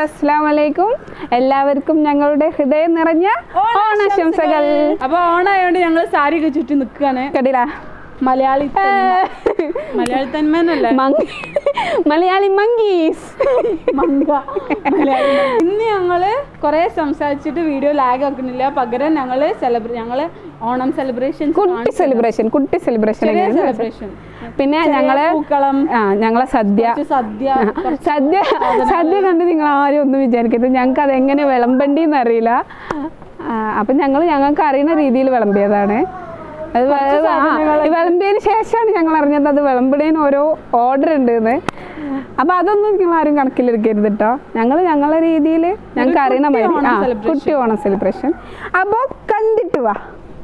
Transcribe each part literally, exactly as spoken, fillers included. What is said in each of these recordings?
അസ്സലാമു അലൈക്കും. എല്ലാവർക്കും ഞങ്ങളുടെ ഹൃദയം നിറഞ്ഞ ഓണാശംസകൾ. അപ്പൊ ഓണായോണ്ട് ഞങ്ങൾ സാരി ഒക്കെ ചുറ്റി നിൽക്കുകയാണ്. കണ്ടില്ല മലയാളി മലയാളി തന്മേനല്ലേ മലയാളി മങ്കീസ് മങ്ക ഇന്ന് ഞങ്ങള് കൊറേ സംസാരിച്ചിട്ട് വീഡിയോ ലാഗ് ആക്കുന്നില്ല. പകരം ഞങ്ങള് സെലിബ്രേ ഞങ്ങള് ഓണം സെലിബ്രേഷൻ കുട്ടി സെലിബ്രേഷൻ കുട്ടി സെലിബ്രേഷൻ സെലിബ്രേഷൻ പിന്നെ ഞങ്ങള് പൂക്കളം ആ ഞങ്ങളെ സദ്യ സദ്യ സദ്യ സദ്യ കണ്ട് നിങ്ങൾ ആരും ഒന്നും വിചാരിക്കരുത്. ഞങ്ങൾക്ക് അതെങ്ങനെ വിളമ്പണ്ടിന്ന് അറിയില്ല. അപ്പൊ ഞങ്ങൾ ഞങ്ങൾക്ക് അറിയുന്ന രീതിയിൽ വിളമ്പിയതാണ്. അത് വിളമ്പിയതിന് ശേഷമാണ് ഞങ്ങൾ അറിഞ്ഞത് അത് വിളമ്പിടേന് ഓരോ ഓർഡർ ഉണ്ടെന്ന്. അപ്പൊ അതൊന്നും നിങ്ങൾ ആരും കണക്കിലെടുക്കരുത് കേട്ടോ. ഞങ്ങൾ ഞങ്ങളുടെ രീതിയിൽ ഞങ്ങൾക്ക് അറിയണ മാതിരി കുട്ടി ഓണം സെലിബ്രേഷൻ. അപ്പൊ കണ്ടിട്ട് വാ.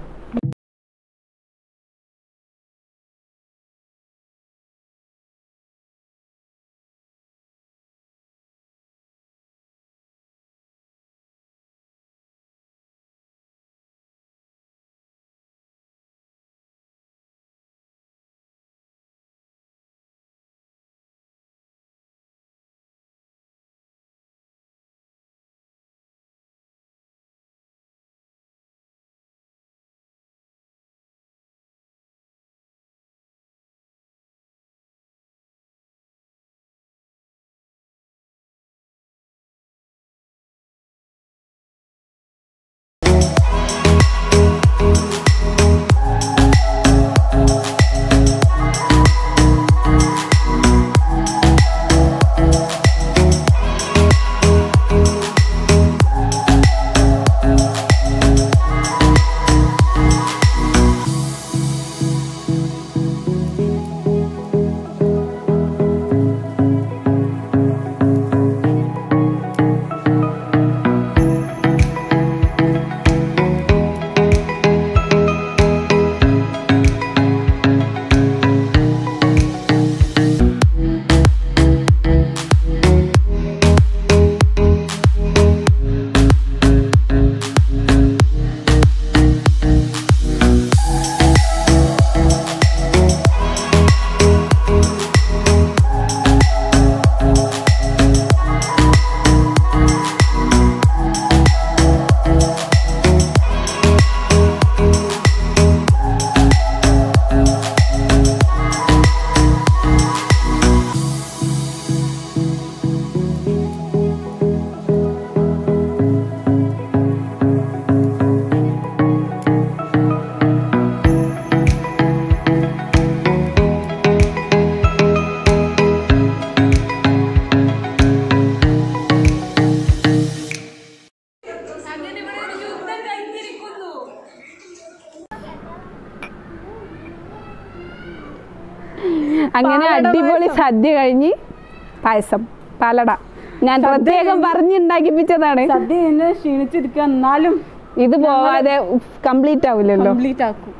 അങ്ങനെ അടിപൊളി സദ്യ കഴിഞ്ഞ് പായസം പാലട ഞാൻ പ്രത്യേകം പറഞ്ഞുണ്ടാക്കിപ്പിച്ചതാണ്. സദ്യ ക്ഷീണിച്ചിരിക്കുക എന്നാലും ഇത് പോവാതെ കംപ്ലീറ്റ് ആവില്ലല്ലോ. കംപ്ലീറ്റ് ആക്കും.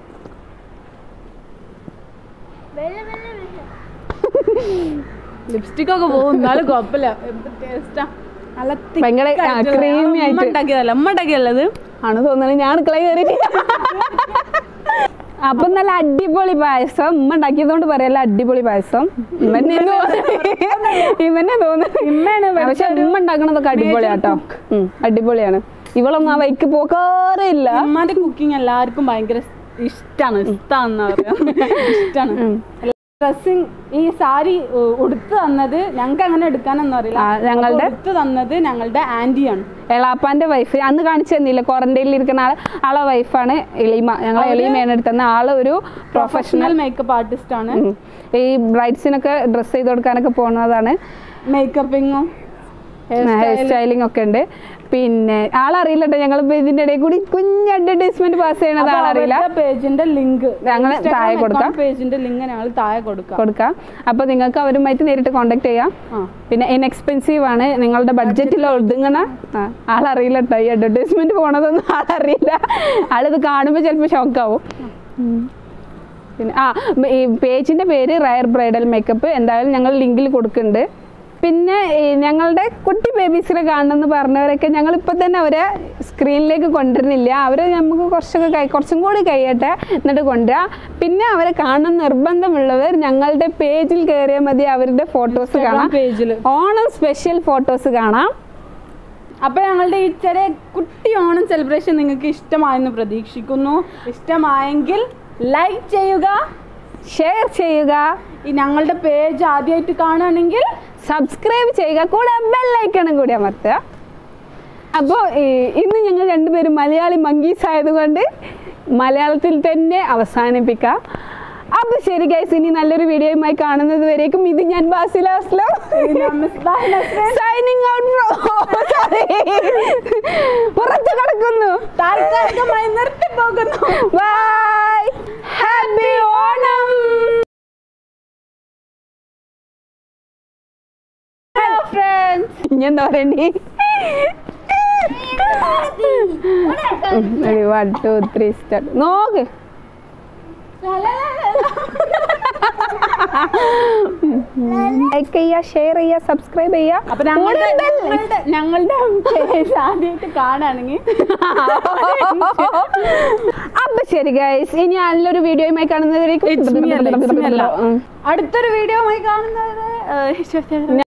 ലിപ്സ്റ്റിക് ഒക്കെ പോകും എന്നാലും കുഴപ്പമില്ല. ടേസ്റ്റാ ഭയങ്കര ക്രീമി ആയിട്ട് ഉണ്ടാക്കിയതല്ല അമ്മ ഉണ്ടാക്കിയല്ലത് ആണ് തോന്നുന്നത്. ഞാൻ അടുക്കള കയറി അപ്പൊ നല്ല അടിപൊളി പായസം ഉമ്മ ഉണ്ടാക്കിയതുകൊണ്ട് പറയല്ല അടിപൊളി പായസം ഇവന്നെ ഇവന്നെ തോന്നുന്നു. പക്ഷെ ഉമ്മ ഉണ്ടാക്കണതൊക്കെ അടിപൊളിയാട്ടോ. അടിപൊളിയാണ്. ഇവളൊന്നും ആ വൈക്ക് പോകാറേ ഇല്ല. ഉമ്മാന്റെ കുക്കിംഗ് എല്ലാവർക്കും ഭയങ്കര ഇഷ്ടാണ്. ഇഷ്ടാണെന്നാ പറയാ ഇഷ്ടാണ്. ഡ്രസ്സിങ് ഈ സാരി ഉടുത്ത് തന്നത് ഞങ്ങൾക്ക് അങ്ങനെ എടുക്കാനൊന്നും അറിയില്ല. ഞങ്ങളുടെ ഉടുത്ത് തന്നത് ഞങ്ങളുടെ ആന്റിയാണ്, എളാപ്പാന്റെ വൈഫ്. അന്ന് കാണിച്ചു തന്നില്ല ക്വാറന്റൈനിൽ ഇരിക്കുന്ന ആള് ആളെ വൈഫാണ് എളീമ. ഞങ്ങൾ എളീമയാണ് എടുത്തുന്ന ആള്. ഒരു പ്രൊഫഷണൽ മേക്കപ്പ് ആർട്ടിസ്റ്റ് ആണ്. ഈ ബ്രൈഡ്സിനൊക്കെ ഡ്രസ്സ് ചെയ്ത് കൊടുക്കാനൊക്കെ പോകുന്നതാണ്. മേക്കപ്പിങ്ങും ഹെയർ സ്റ്റൈലിംഗ് ഒക്കെ ഉണ്ട്. പിന്നെ ആളറിയില്ല കേട്ടോ. ഞങ്ങളിപ്പോ ഇതിന്റെ ഇടയിൽ കൂടി കുഞ്ഞ് അഡ്വർടൈസ്മെന്റ് പാസ് ചെയ്യണത് ആളറിയില്ല. പേജിന്റെ ലിങ്ക് ഞങ്ങൾ താഴെ കൊടുക്കാം. പേജിന്റെ ലിങ്ക് ഞങ്ങൾ താഴെ കൊടുക്കാം കൊടുക്കാം അപ്പൊ നിങ്ങൾക്ക് അവരുമായിട്ട് നേരിട്ട് കോണ്ടാക്ട് ചെയ്യാം. പിന്നെ ഇൻഎക്സ്പെൻസീവ് ആണ്. നിങ്ങളുടെ ബഡ്ജറ്റിൽ ഒതുങ്ങണ ആളറിയില്ല കേട്ടോ. ഈ അഡ്വർടൈസ്മെന്റ് പോണതൊന്നും ആളറിയില്ല. ആളിത് കാണുമ്പോൾ ചിലപ്പോൾ ഷോക്കാവും. പിന്നെ ആ ഈ പേജിന്റെ പേര് റയർ ബ്രൈഡൽ മേക്കപ്പ്. എന്തായാലും ഞങ്ങൾ ലിങ്കിൽ കൊടുക്കുന്നുണ്ട്. പിന്നെ ഞങ്ങളുടെ കുട്ടി ബേബീസിനെ കാണണമെന്ന് പറഞ്ഞവരൊക്കെ ഞങ്ങൾ ഇപ്പം തന്നെ അവരെ സ്ക്രീനിലേക്ക് കൊണ്ടുവരുന്നില്ല. അവരെ നമുക്ക് കുറച്ചൊക്കെ കൈ കുറച്ചും കൂടി കഴിയട്ടെ എന്നിട്ട് കൊണ്ടുവരാം. പിന്നെ അവരെ കാണാൻ നിർബന്ധമുള്ളവർ ഞങ്ങളുടെ പേജിൽ കയറിയാൽ മതി, അവരുടെ ഫോട്ടോസ് കാണാം. പേജിൽ ഓണം സ്പെഷ്യൽ ഫോട്ടോസ് കാണാം. അപ്പോൾ ഞങ്ങളുടെ ഈ ചെറിയ കുട്ടി ഓണം സെലിബ്രേഷൻ നിങ്ങൾക്ക് ഇഷ്ടമായെന്ന് പ്രതീക്ഷിക്കുന്നു. ഇഷ്ടമായെങ്കിൽ ലൈക്ക് ചെയ്യുക, ഷെയർ ചെയ്യുക. ഈ ഞങ്ങളുടെ പേജ് ആദ്യമായിട്ട് കാണുകയാണെങ്കിൽ സബ്സ്ക്രൈബ് ചെയ്യുക, കൂടെ ബെല്ലൈക്കണും കൂടി അമർത്തുക. അപ്പോൾ ഇന്ന് ഞങ്ങൾ രണ്ടുപേരും മലയാളി മങ്കീസ് ആയതുകൊണ്ട് മലയാളത്തിൽ തന്നെ അവസാനിപ്പിക്കാം. അപ്പോൾ ശരി ഗൈസ്, ഇനി നല്ലൊരു വീഡിയോയുമായി കാണുന്നത് വരേക്കും ഇത് ഞാൻ Basila Aslam signing out bro. Sorry, പുറത്ത് കിടക്കുന്നു, താൽക്കാലികമായി നിർത്തി പോകുന്നു. Bye, happy Onam. ഇനി എന്താ പറയണ്ടേ? One two three start. നോക്ക്, ലൈക്ക് ചെയ്യുക, ഷെയർ ചെയ്യുക, സബ്സ്ക്രൈബ് ചെയ്യുക. അപ്പൊ ഞങ്ങളുടെ ഞങ്ങളുടെ പേജ് ആദ്യമായിട്ട് കാണുകയാണെങ്കിൽ അപ്പൊ ശരി ഗൈസ്, ഇനി നല്ലൊരു വീഡിയോയുമായി കാണുന്നവരേക്കും അടുത്തൊരു വീഡിയോയുമായി കാണുന്നത്